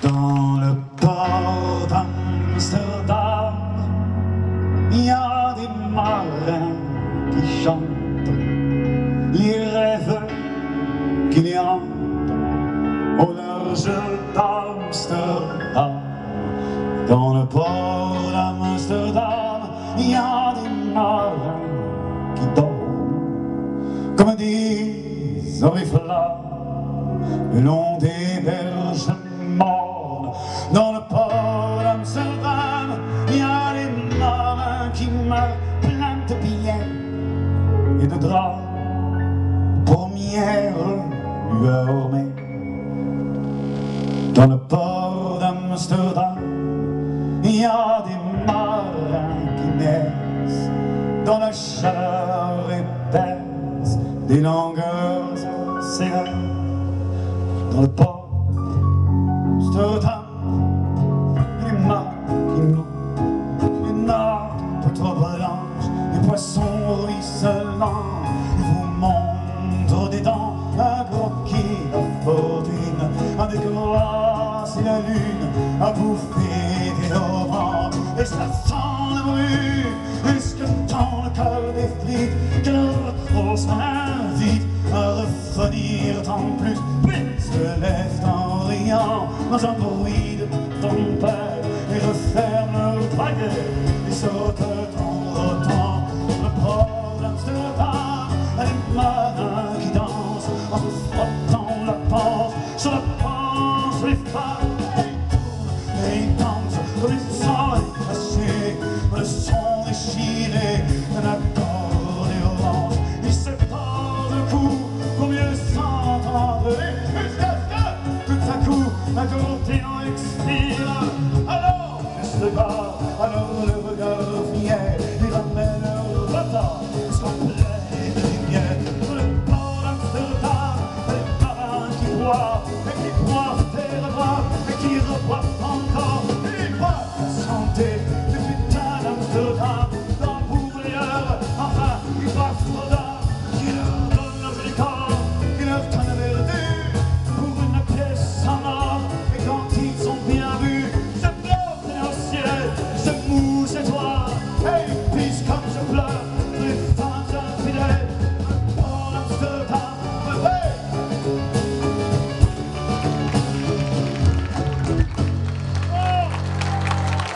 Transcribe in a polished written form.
Dans le port d'Amsterdam, il y a des marins qui chantent les rêves qu'ils hantent au large d'Amsterdam. Dans le port d'Amsterdam, il y a des marins qui dorment comme des oriflammes le long des berges mornes. Dans le port d'Amsterdam, il y a des marins qui meurent pleins de billets et de draps, première lueur mai. Dans le port d'Amsterdam, il y a des marins qui naissent dans la chaleur épaisse des longueurs océanes. Dans le port d'Amsterdam, les marins qui montent, les nappes trop blanches, les poissons ruisselants, ils vous montrent des dents à croquer la fortune, à décroisser la lune, à bouffer des laurents. Et ça sent le bruit jusque dans le cœur des frites que leur grosse invite à revenir tant plus. Puis se lèvent en riant dans un bruit de tempête et referment leur baguette et sautent en rotant. Le port d'Amsterdam, les marins qui dansent en se frottant la panse sur la panse des femmes. Et ils dansent comme ils sont cachés, le son déchiré d'un accordéon. Ils se tordent le cou pour mieux s'entendre. Et jusqu'à ce que, tout à coup, l'accordéon expire. Alors, reste bas, alors le